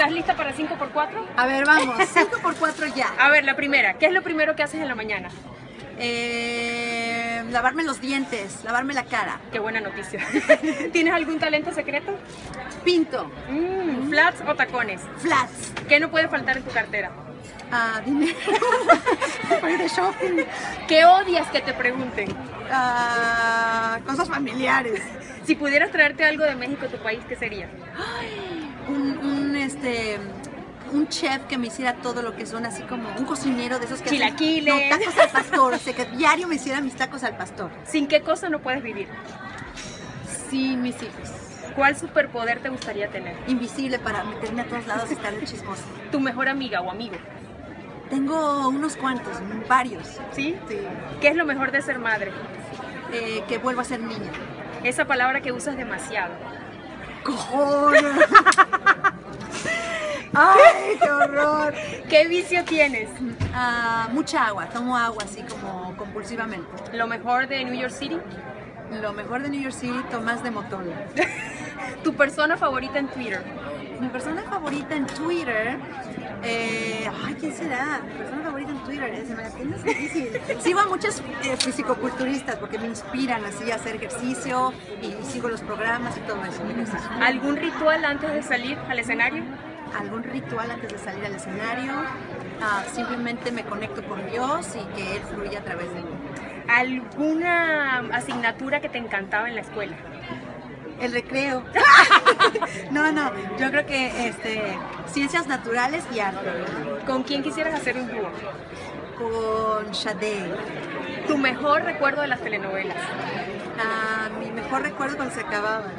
¿Estás lista para 5x4? A ver, vamos, 5x4 ya. A ver, la primera. ¿Qué es lo primero que haces en la mañana? Lavarme los dientes, lavarme la cara. Qué buena noticia. ¿Tienes algún talento secreto? Pinto. ¿Flats o tacones? Flats. ¿Qué no puede faltar en tu cartera? Dinero. Para ir de shopping. ¿Qué odias que te pregunten? Cosas familiares. Si pudieras traerte algo de México a tu país, ¿qué sería? Un chef que me hiciera todo lo que son, así como un cocinero de esos que chilaquiles. hacen, tacos al pastor, o sea, que diario me hiciera mis tacos al pastor. ¿Sin qué cosa no puedes vivir? Sin mis hijos. ¿Cuál superpoder te gustaría tener? Invisible, para meterme a todos lados y estar de chismosa. ¿Tu mejor amiga o amigo? Tengo unos cuantos, varios. ¿Sí? Sí. ¿Qué es lo mejor de ser madre? Que vuelvo a ser niña. Esa palabra que usas demasiado. ¡Cojones! ¡Ay, qué horror! ¿Qué vicio tienes? Mucha agua, tomo agua así como compulsivamente. ¿Lo mejor de New York City? Lo mejor de New York City, Tomás de Motola. ¿Tu persona favorita en Twitter? Mi persona favorita en Twitter... ¿quién será? Mi persona favorita en Twitter, se me la tienes difícil. Sigo a muchos fisicoculturistas porque me inspiran así a hacer ejercicio y sigo los programas y todo eso. ¿Algún ritual antes de salir al escenario? ¿Algún ritual antes de salir al escenario? Simplemente me conecto con Dios y que Él fluya a través de mí. ¿Alguna asignatura que te encantaba en la escuela? El recreo. No, yo creo que ciencias naturales y arte. ¿Con quién quisieras hacer un dúo? Con Sade. ¿Tu mejor recuerdo de las telenovelas? Mi mejor recuerdo cuando se acababan.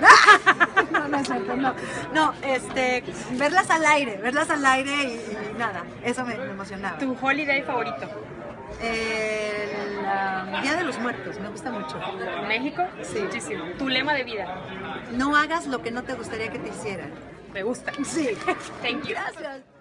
No, verlas al aire y nada, eso me emocionaba. ¿Tu holiday favorito? El Día de los Muertos, me gusta mucho. ¿México? Sí. Muchísimo. ¿Tu lema de vida? No hagas lo que no te gustaría que te hicieran. Me gusta. Sí. Thank you. Gracias.